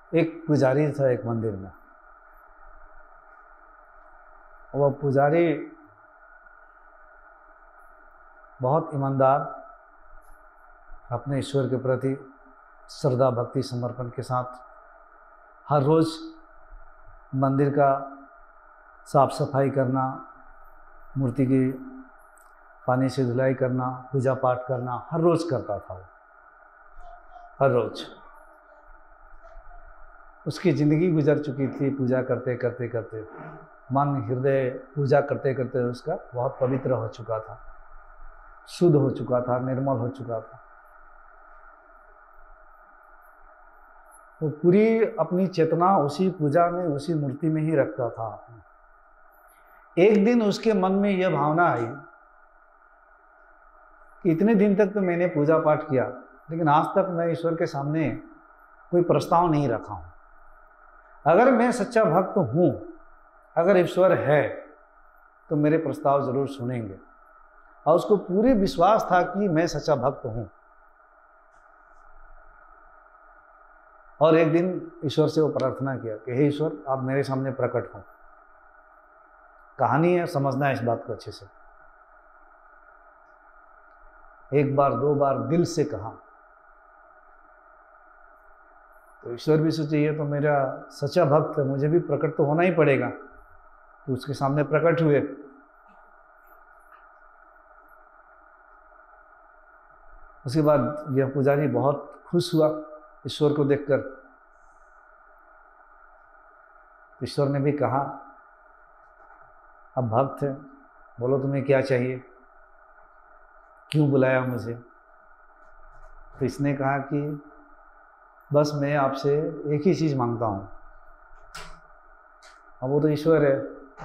एक पुजारी था एक मंदिर में। वह पुजारी बहुत ईमानदार, अपने ईश्वर के प्रति श्रद्धा भक्ति समर्पण के साथ हर रोज़ मंदिर का साफ सफाई करना, मूर्ति की पानी से धुलाई करना, पूजा पाठ करना हर रोज़ करता था वो, हर रोज़। उसकी ज़िंदगी गुजर चुकी थी पूजा करते करते करते, मन हृदय पूजा करते करते उसका बहुत पवित्र हो चुका था, शुद्ध हो चुका था, निर्मल हो चुका था। वो पूरी अपनी चेतना उसी पूजा में, उसी मूर्ति में ही रखता था। एक दिन उसके मन में यह भावना आई कि इतने दिन तक तो मैंने पूजा पाठ किया, लेकिन आज तक मैं ईश्वर के सामने कोई प्रस्ताव नहीं रखा हूँ। अगर मैं सच्चा भक्त हूँ, अगर ईश्वर है तो मेरे प्रस्ताव जरूर सुनेंगे। और उसको पूरे विश्वास था कि मैं सच्चा भक्त हूँ। और एक दिन ईश्वर से वो प्रार्थना किया कि हे ईश्वर, आप मेरे सामने प्रकट हो। कहानी है, समझना है इस बात को अच्छे से। एक बार दो बार दिल से कहा तो ईश्वर भी सोचे ये तो मेरा सच्चा भक्त है, मुझे भी प्रकट तो होना ही पड़ेगा। तो उसके सामने प्रकट हुए। उसके बाद यह पुजारी बहुत खुश हुआ ईश्वर को देखकर। ईश्वर ने भी कहा, अब भक्त है, बोलो तुम्हें क्या चाहिए, क्यों बुलाया मुझे। तो इसने कहा कि बस मैं आपसे एक ही चीज मांगता हूं। अब वो तो ईश्वर है।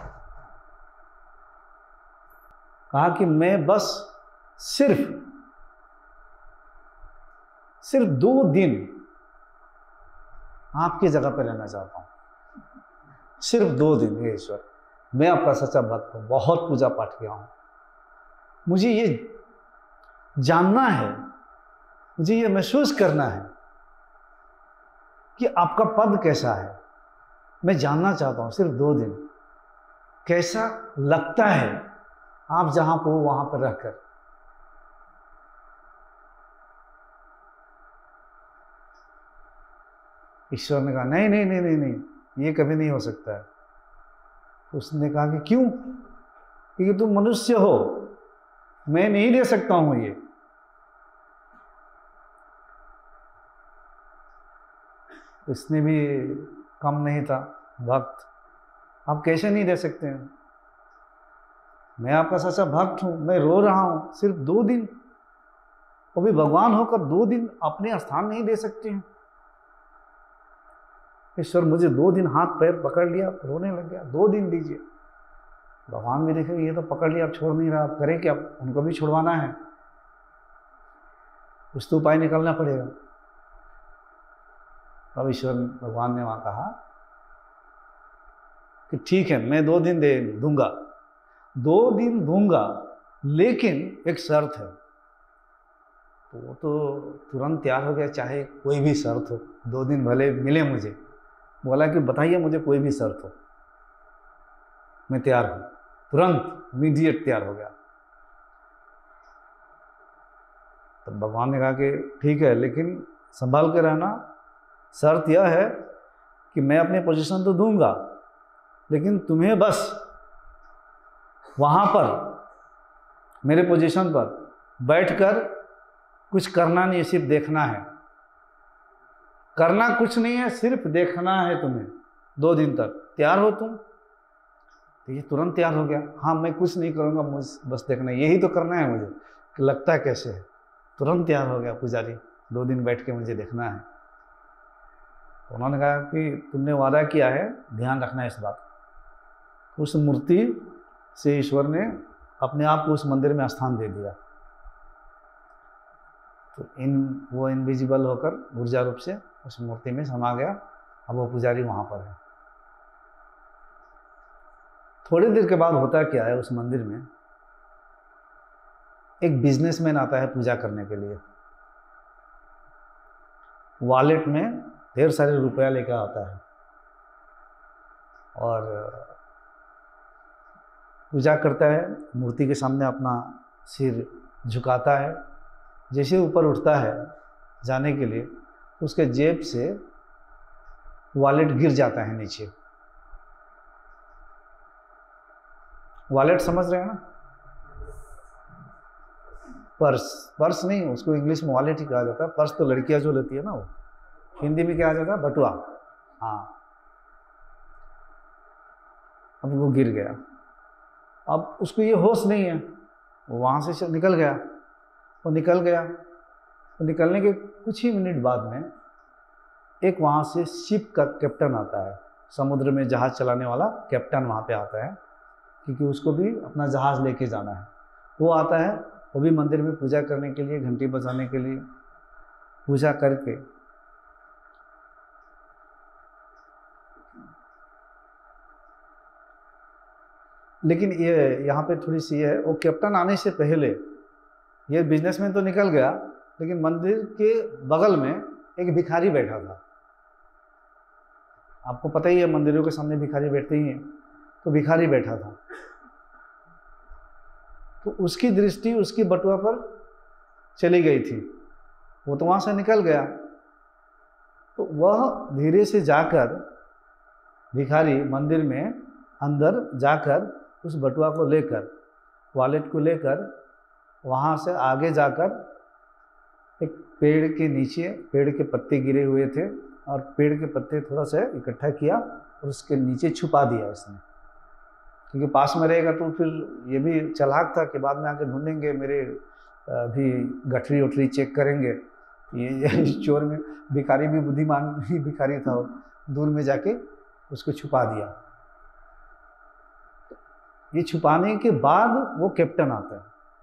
कहा कि मैं बस सिर्फ 2 दिन आपकी जगह पर रहना चाहता हूं। सिर्फ 2 दिन। हे ईश्वर, मैं आपका सच्चा भक्त हूं, बहुत पूजा पाठ किया हूं, मुझे ये जानना है, मुझे ये महसूस करना है कि आपका पद कैसा है। मैं जानना चाहता हूं सिर्फ 2 दिन, कैसा लगता है आप जहां पर हो वहां पर रहकर। ईश्वर ने कहा नहीं नहीं नहीं नहीं नहीं, ये कभी नहीं हो सकता है। उसने कहा कि क्यों? क्योंकि तुम मनुष्य हो, मैं नहीं दे सकता हूं ये। इसने भी कम नहीं था भक्त। आप कैसे नहीं दे सकते हैं? मैं आपका सच्चा भक्त हूं, मैं रो रहा हूं, सिर्फ 2 दिन, वो भी भगवान होकर 2 दिन अपने स्थान नहीं दे सकते हैं। ईश्वर मुझे 2 दिन हाथ पैर पकड़ लिया, रोने लग गया, 2 दिन दीजिए। भगवान भी देखे ये तो पकड़ लिया, अब छोड़ नहीं रहा, अब करें क्या, उनको भी छुड़वाना है, कुछ तो उपाय निकालना पड़ेगा। अब ईश्वर भगवान ने वहां कहा कि ठीक है, मैं 2 दिन दे दूंगा, 2 दिन दूंगा, लेकिन एक शर्त है। तो वो तो तुरंत तैयार हो गया, चाहे कोई भी शर्त हो, 2 दिन भले मिले मुझे। बोला कि बताइए मुझे कोई भी शर्त हो, मैं तैयार हूं। तुरंत इमीडिएट तैयार हो गया। तो भगवान ने कहा कि ठीक है, लेकिन संभाल के रहना, शर्त यह है कि मैं अपनी पोजीशन तो दूंगा, लेकिन तुम्हें बस वहां पर मेरे पोजीशन पर बैठकर कुछ करना नहीं, सिर्फ देखना है। करना कुछ नहीं है, सिर्फ देखना है तुम्हें 2 दिन तक। तैयार हो तुम? तो ये तुरंत तैयार हो गया। हाँ, मैं कुछ नहीं करूँगा, मुझे बस देखना है, यही तो करना है मुझे, कि लगता है कैसे है। तुरंत तैयार हो गया पुजारी, 2 दिन बैठ के मुझे देखना है। तो उन्होंने कहा कि तुमने वादा किया है, ध्यान रखना है इस बात। उस मूर्ति से ईश्वर ने अपने आप को उस मंदिर में स्थान दे दिया। तो वो इनविजिबल होकर ऊर्जा रूप से उस मूर्ति में समा गया। अब वो पुजारी वहां पर है। थोड़ी देर के बाद होता क्या है, उस मंदिर में एक बिजनेसमैन आता है पूजा करने के लिए। वॉलेट में ढेर सारे रुपया लेकर आता है और पूजा करता है, मूर्ति के सामने अपना सिर झुकाता है। जैसे ऊपर उठता है जाने के लिए, उसके जेब से वॉलेट गिर जाता है नीचे। वॉलेट समझ रहे हैं ना? पर्स नहीं, उसको इंग्लिश में वॉलेट ही कहा जाता है। पर्स तो लड़कियां जो लेती है ना, वो हिंदी में क्या जाता है? बटुआ। हाँ, अब वो गिर गया। अब उसको ये होश नहीं है, वो वहाँ से निकल गया। वो निकल गया तो निकलने के कुछ ही मिनट बाद में एक वहाँ से शिप का कैप्टन आता है, समुद्र में जहाज़ चलाने वाला कैप्टन वहाँ पे आता है, क्योंकि उसको भी अपना जहाज़ लेके जाना है। वो आता है, वो भी मंदिर में पूजा करने के लिए, घंटी बजाने के लिए। पूजा करके लेकिन ये यहाँ पे थोड़ी सी है, वो कैप्टन आने से पहले ये बिजनेसमैन तो निकल गया, लेकिन मंदिर के बगल में एक भिखारी बैठा था। आपको पता ही है, मंदिरों के सामने भिखारी बैठते ही हैं। तो भिखारी बैठा था, तो उसकी दृष्टि उसकी बटुआ पर चली गई थी। वो तो वहाँ से निकल गया, तो वह धीरे से जाकर, भिखारी मंदिर में अंदर जाकर उस बटुआ को लेकर, वॉलेट को लेकर, वहाँ से आगे जाकर एक पेड़ के नीचे, पेड़ के पत्ते गिरे हुए थे और पेड़ के पत्ते थोड़ा सा इकट्ठा किया और उसके नीचे छुपा दिया इसने, क्योंकि पास में रहेगा तो फिर ये भी चालाक था कि बाद में आके ढूंढेंगे, मेरे भी गठरी उठरी चेक करेंगे। ये चोर में भिखारी भी बुद्धिमान ही भिखारी था, दूर में जाके उसको छुपा दिया। ये छुपाने के बाद वो कैप्टन आता है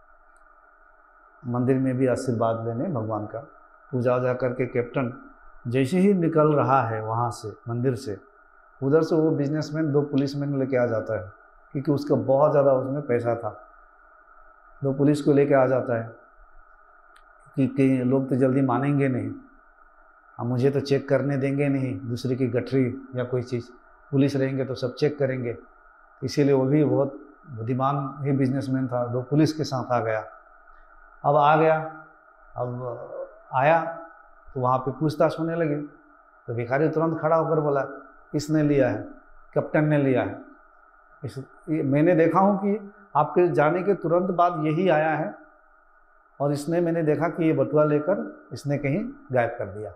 मंदिर में भी आशीर्वाद लेने भगवान का। पूजा वूजा करके कैप्टन जैसे ही निकल रहा है वहाँ से, मंदिर से, उधर से वो बिजनेसमैन 2 पुलिसमैन लेके आ जाता है, क्योंकि उसका बहुत ज़्यादा उसमें पैसा था। 2 पुलिस को लेके आ जाता है कि कई लोग तो जल्दी मानेंगे नहीं, अब मुझे तो चेक करने देंगे नहीं दूसरे की गठरी या कोई चीज़, पुलिस रहेंगे तो सब चेक करेंगे। इसीलिए वो भी बहुत बुद्धिमान ही बिजनेसमैन था, 2 पुलिस के साथ आ गया। अब आ गया, अब आया तो वहाँ पे पूछताछ होने लगी। तो भिखारी तुरंत खड़ा होकर बोला, इसने लिया है, कैप्टन ने लिया है। मैंने देखा हूँ कि आपके जाने के तुरंत बाद यही आया है और इसने, मैंने देखा कि ये बटुआ लेकर इसने कहीं गायब कर दिया।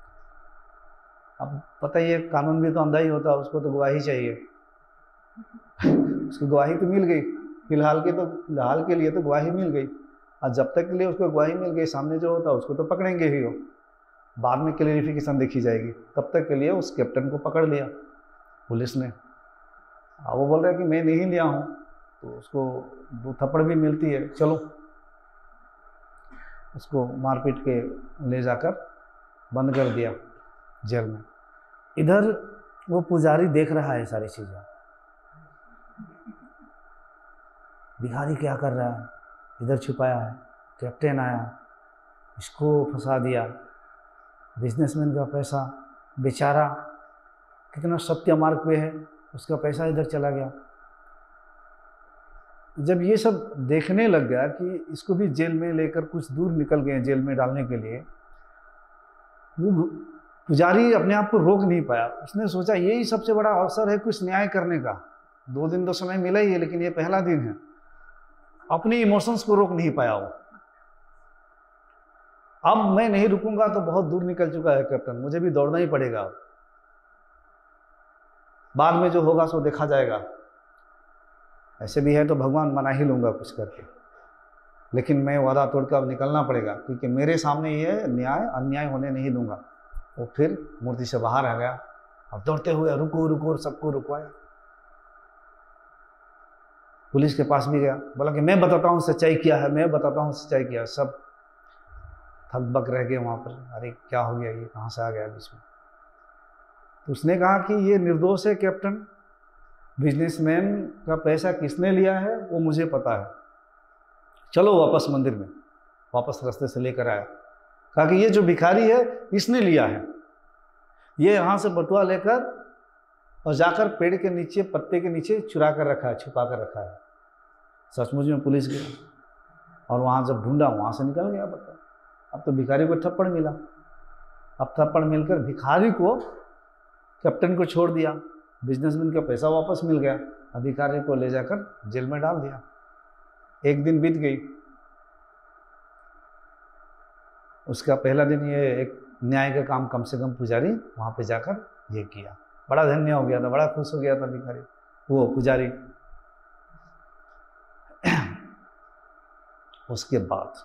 अब पता ही है, कानून भी तो अंधा ही होता है, उसको तो गवाही चाहिए। उसको गवाही तो मिल गई, फिलहाल के लिए तो गवाही मिल गई, और जब तक के लिए उसको गवाही मिल गई, सामने जो होता है उसको तो पकड़ेंगे ही, हो बाद में क्लेरिफिकेशन देखी जाएगी। तब तक के लिए उस कैप्टन को पकड़ लिया पुलिस ने। वो बोल रहा है कि मैं नहीं लिया हूँ, तो उसको 2 थप्पड़ भी मिलती है, चलो उसको मारपीट के ले जाकर बंद कर दिया जेल में। इधर वो पुजारी देख रहा है सारी चीज़ें, भिखारी क्या कर रहा है, इधर छुपाया है, कैप्टन आया, इसको फंसा दिया, बिजनेसमैन का पैसा, बेचारा कितना सत्य मार्ग पे है, उसका पैसा इधर चला गया। जब ये सब देखने लग गया कि इसको भी जेल में लेकर कुछ दूर निकल गए जेल में डालने के लिए, वो पुजारी अपने आप को रोक नहीं पाया। उसने सोचा यही सबसे बड़ा अवसर है कुछ न्याय करने का। 2 दिन तो समय मिला ही है, लेकिन ये पहला दिन है। अपने इमोशंस को रोक नहीं पाया वो। अब मैं नहीं रुकूंगा तो बहुत दूर निकल चुका है कैप्टन, मुझे भी दौड़ना ही पड़ेगा, बाद में जो होगा सो देखा जाएगा। ऐसे भी है तो भगवान मना ही लूंगा कुछ करके, लेकिन मैं वादा तोड़कर अब निकलना पड़ेगा, क्योंकि मेरे सामने ये अन्याय होने नहीं दूंगा। वो फिर मूर्ति से बाहर आ गया, अब दौड़ते हुए रुको रुको, सबको रुकवाया। पुलिस के पास भी गया, बोला कि मैं बताता हूँ सच्चाई क्या है, मैं बताता हूँ सच्चाई क्या है। सब थकबक रह गए वहाँ पर, अरे क्या हो गया, ये कहाँ से आ गया बीच में। तो उसने कहा कि ये निर्दोष है कैप्टन, बिजनेसमैन का पैसा किसने लिया है वो मुझे पता है, चलो वापस मंदिर में। वापस रास्ते से लेकर आया, कहा कि ये जो भिखारी है इसने लिया है, ये यहाँ से बटुआ लेकर और जाकर पेड़ के नीचे, पत्ते के नीचे चुरा कर रखा है, छुपा कर रखा है। सचमुच में पुलिस गया और वहाँ जब ढूंढा, वहाँ से निकल गया बटुआ। अब तो भिखारी को थप्पड़ मिला। अब थप्पड़ मिलकर भिखारी को, कैप्टन को छोड़ दिया, बिजनेसमैन का पैसा वापस मिल गया। अब भिखारी को ले जाकर जेल में डाल दिया। एक दिन बीत गई, उसका पहला दिन ये एक न्याय का काम, कम से कम पुजारी वहाँ पे जाकर ये किया। बड़ा धन्य हो गया था, बड़ा खुश हो गया था भिखारी, वो पुजारी। उसके बाद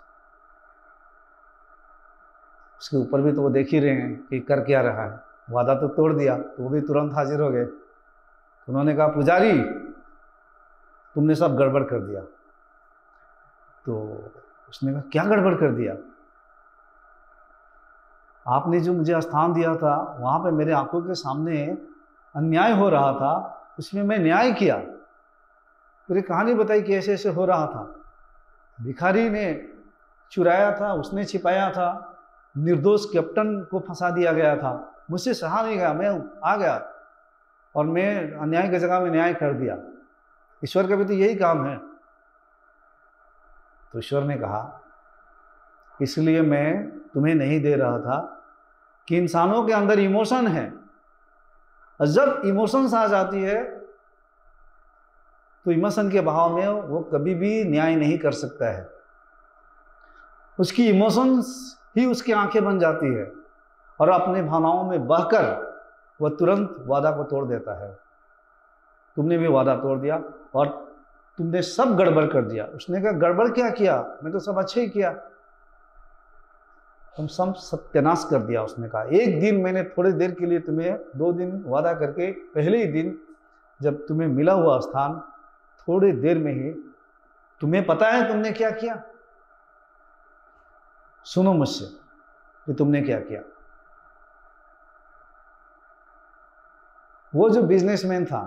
उसके ऊपर भी तो वो देख ही रहे हैं कि कर क्या रहा है। वादा तो तोड़ दिया, तो वो भी तुरंत हाजिर हो गए। तो उन्होंने कहा, पुजारी तुमने सब गड़बड़ कर दिया। तो उसने कहा, क्या गड़बड़ कर दिया? आपने जो मुझे स्थान दिया था, वहाँ पे मेरे आंखों के सामने अन्याय हो रहा था, उसमें मैं न्याय किया। पूरी कहानी बताई कि ऐसे ऐसे हो रहा था। भिखारी ने चुराया था, उसने छिपाया था, निर्दोष कैप्टन को फंसा दिया गया था, मुझसे सहा नहीं गया, मैं आ गया और मैं अन्याय की जगह में न्याय कर दिया। ईश्वर का भी तो यही काम है। तो ईश्वर ने कहा, इसलिए मैं तुम्हें नहीं दे रहा था कि इंसानों के अंदर इमोशन है, और जब इमोशंस आ जाती है तो इमोशन के बहाव में वो कभी भी न्याय नहीं कर सकता है। उसकी इमोशंस ही उसकी आंखें बन जाती है और अपने भावनाओं में बहकर वह तुरंत वादा को तोड़ देता है। तुमने भी वादा तोड़ दिया और तुमने सब गड़बड़ कर दिया। उसने कहा, गड़बड़ क्या किया? मैं तो सब अच्छे ही किया। तुम सब सत्यानाश कर दिया। उसने कहा, एक दिन मैंने थोड़ी देर के लिए तुम्हें, 2 दिन वादा करके, पहले ही दिन जब तुम्हें मिला हुआ स्थान, थोड़ी देर में ही तुम्हें पता है तुमने क्या किया? सुनो मुझसे कि तुमने क्या किया। वो जो बिजनेसमैन था,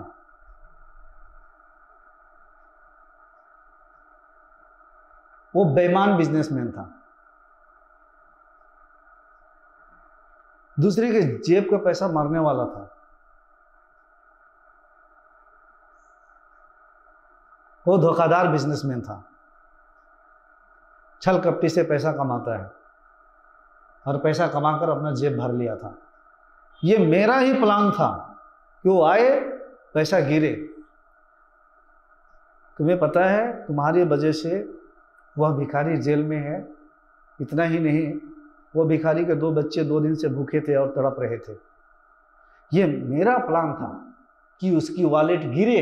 वो बेईमान बिजनेसमैन था, दूसरे के जेब का पैसा मारने वाला था। वो धोखादार बिजनेसमैन था, छल कपटी से पैसा कमाता है और पैसा कमाकर अपना जेब भर लिया था। ये मेरा ही प्लान था कि वो आए, पैसा गिरे। तुम्हें पता है, तुम्हारी वजह से वह भिखारी जेल में है। इतना ही नहीं, वो भिखारी के 2 बच्चे 2 दिन से भूखे थे और तड़प रहे थे। ये मेरा प्लान था कि उसकी वॉलेट गिरे,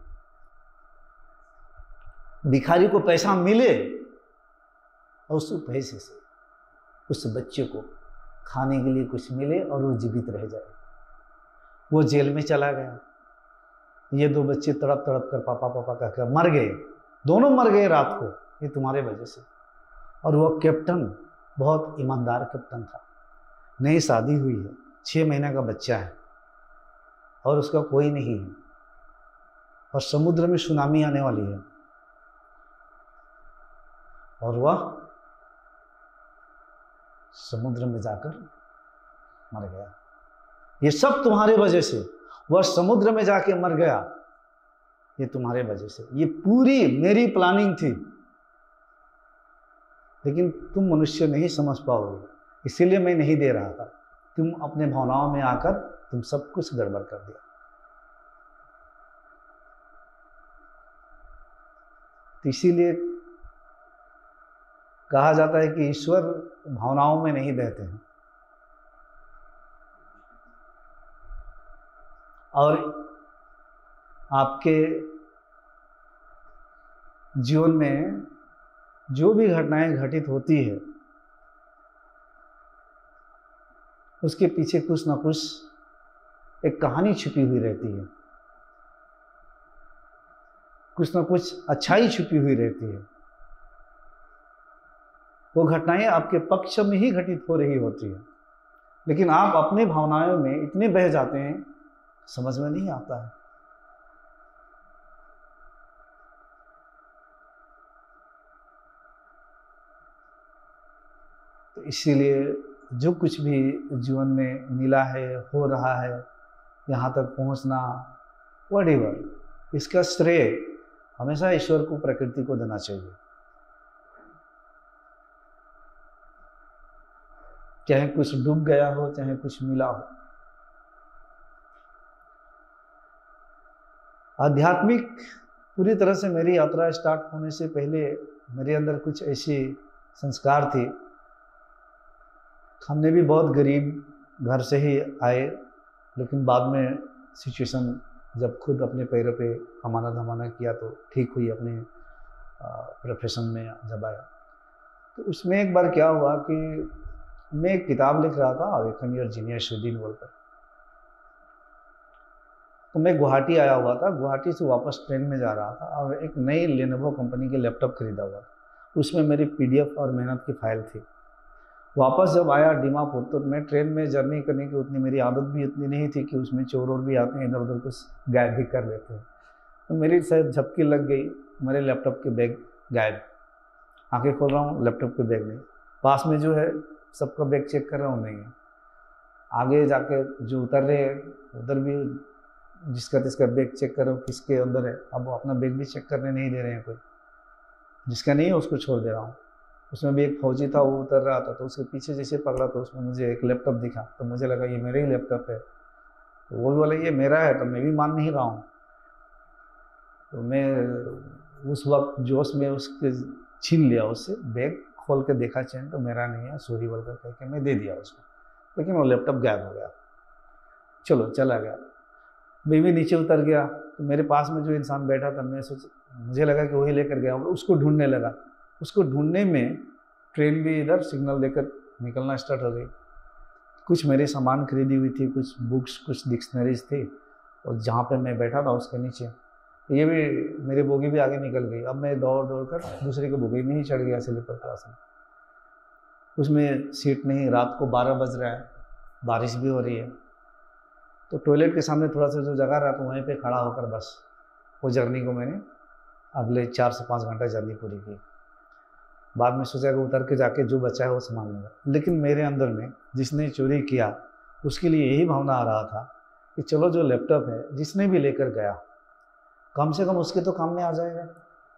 भिखारी को पैसा मिले और उस पैसे से उस बच्चे को खाने के लिए कुछ मिले और वो जीवित रह जाए। वो जेल में चला गया। ये 2 बच्चे तड़प तड़प कर पापा पापा कहकर मर गए। दोनों मर गए रात को, ये तुम्हारे वजह से। और वह कैप्टन बहुत ईमानदार कैप्टन था। नई शादी हुई है, 6 महीने का बच्चा है और उसका कोई नहीं है, और समुद्र में सुनामी आने वाली है और वह समुद्र में जाकर मर गया। ये सब तुम्हारे वजह से। वह समुद्र में जाके मर गया, ये तुम्हारे वजह से। ये पूरी मेरी प्लानिंग थी, लेकिन तुम मनुष्य नहीं समझ पाओगे, इसीलिए मैं नहीं दे रहा था। तुम अपने भावनाओं में आकर तुम सब कुछ गड़बड़ कर दिया। तो इसीलिए कहा जाता है कि ईश्वर भावनाओं में नहीं बहते हैं। और आपके जीवन में जो भी घटनाएं घटित होती है, उसके पीछे कुछ ना कुछ एक कहानी छिपी हुई रहती है, कुछ ना कुछ अच्छाई छिपी हुई रहती है। वो घटनाएं आपके पक्ष में ही घटित हो रही होती है, लेकिन आप अपने भावनाओं में इतने बह जाते हैं, समझ में नहीं आता है। तो इसीलिए जो कुछ भी जीवन में मिला है, हो रहा है, यहाँ तक पहुँचना, व्हाटएवर, इसका श्रेय हमेशा ईश्वर को, प्रकृति को देना चाहिए। चाहे कुछ डूब गया हो, चाहे कुछ मिला हो। आध्यात्मिक पूरी तरह से मेरी यात्रा स्टार्ट होने से पहले मेरे अंदर कुछ ऐसी संस्कार थे। हमने भी बहुत गरीब घर से ही आए, लेकिन बाद में सिचुएशन जब खुद अपने पैरों पे कमाना धमाना किया तो ठीक हुई। अपने प्रोफेशन में जब आया तो उसमें एक बार क्या हुआ कि मैं एक किताब लिख रहा था, अवेकन योर जीनियस विदिन बोलकर। तो मैं गुवाहाटी आया हुआ था, गुवाहाटी से वापस ट्रेन में जा रहा था और एक नई लेनोवो कंपनी की लैपटॉप खरीदा हुआ था। उसमें मेरी पीडीएफ और मेहनत की फाइल थी। वापस जब आया दीमापुर तो मैं ट्रेन में जर्नी करने की उतनी मेरी आदत भी इतनी नहीं थी कि उसमें चोर और भी आते हैं, इधर उधर कुछ गायब भी कर लेते हैं। तो मेरी शायद झपकी लग गई, मेरे लैपटॉप के बैग गायब। आंखें खोल रहा हूँ, लैपटॉप के बैग नहीं। पास में जो है सबका बैग चेक कर रहा हूँ, नहीं है। आगे जाके जो उतर रहे हैं उधर भी जिसका तिसका बैग चेक करो किसके अंदर है। अब वो अपना बैग भी चेक करने नहीं दे रहे हैं, कोई जिसका नहीं है उसको छोड़ दे रहा हूँ। उसमें भी एक फौजी था, वो उतर रहा था तो उसके पीछे जैसे पकड़ा तो उसमें मुझे एक लैपटॉप दिखा, तो मुझे लगा ये मेरा ही लैपटॉप है। तो वो भी बोला ये मेरा है, तो मैं भी मान नहीं रहा हूँ। तो मैं उस वक्त जोश में उसके छीन लिया उससे, बैग खोल के देखा चैन तो मेरा नहीं है, सॉरी बोलकर कह के मैं दे दिया उसको, लेकिन वो लैपटॉप गायब हो गया। चलो चला गया। मैं भी नीचे उतर गया तो मेरे पास में जो इंसान बैठा था, मुझे लगा कि वही लेकर गया होगा। उसको ढूंढने लगा। उसको ढूंढने में ट्रेन भी इधर सिग्नल देकर निकलना स्टार्ट हो गई। कुछ मेरे सामान खरीदी हुई थी, कुछ बुक्स, कुछ डिक्शनरीज थी, और जहाँ पे मैं बैठा था उसके नीचे ये भी मेरी बोगी भी आगे निकल गई। अब मैं दौड़ दौड़ कर दूसरे के बोगी में ही चढ़ गया, स्लीपर क्लास में। उसमें सीट नहीं, रात को 12 बज रहा है, बारिश भी हो रही है। तो टॉयलेट के सामने थोड़ा सा जो जगह रहा तो वहीं पे खड़ा होकर बस वो जर्नी को मैंने अगले 4 से 5 घंटा जर्नी पूरी की। बाद में सोचा कि उतर के जाके जो बचा है वो संभाल लूँगा। लेकिन मेरे अंदर में जिसने चोरी किया उसके लिए यही भावना आ रहा था कि चलो जो लैपटॉप है जिसने भी लेकर गया कम से कम उसके तो काम में आ जाएगा।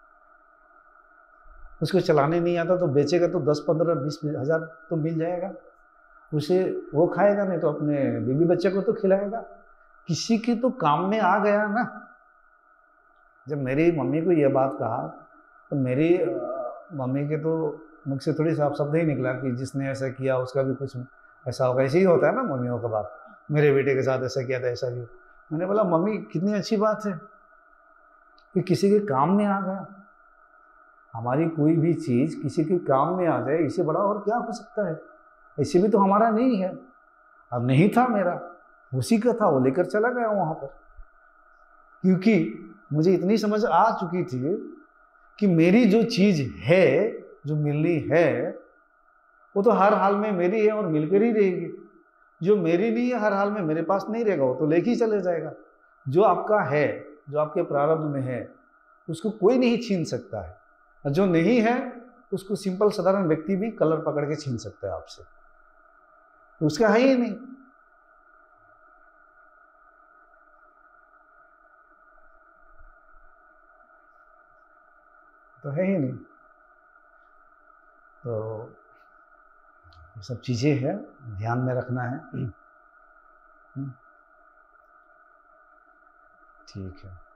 उसको चलाने नहीं आता तो बेचेगा तो 10, 15, 20 हज़ार तो मिल जाएगा। उसे वो खाएगा, नहीं तो अपने बीवी बच्चे को तो खिलाएगा। किसी के तो काम में आ गया ना। जब मेरी मम्मी को ये बात कहा तो मेरी मम्मी के तो मुख से थोड़ी साफ शब्द ही निकला कि जिसने ऐसा किया उसका भी कुछ ऐसा होगा। ऐसे ही होता है ना मम्मियों का बात, मेरे बेटे के साथ ऐसा किया था, ऐसा भी। मैंने बोला मम्मी कितनी अच्छी बात है कि किसी के काम में आ गया। हमारी कोई भी चीज़ किसी के काम में आ जाए, इससे बड़ा और क्या हो सकता है। ऐसे भी तो हमारा नहीं है। अब नहीं था मेरा, उसी का था, वो लेकर चला गया वहाँ पर। क्योंकि मुझे इतनी समझ आ चुकी थी कि मेरी जो चीज़ है, जो मिलनी है, वो तो हर हाल में मेरी है और मिलकर ही रहेगी। जो मेरी नहीं है हर हाल में मेरे पास नहीं रहेगा, वो तो लेके ही चले जाएगा। जो आपका है, जो आपके प्रारब्ध में है, उसको कोई नहीं छीन सकता है। और जो नहीं है उसको सिंपल साधारण व्यक्ति भी कलर पकड़ के छीन सकता है आपसे, तो उसका है ही नहीं। तो है ही नहीं। तो ये सब चीज़ें हैं, ध्यान में रखना है। ठीक है।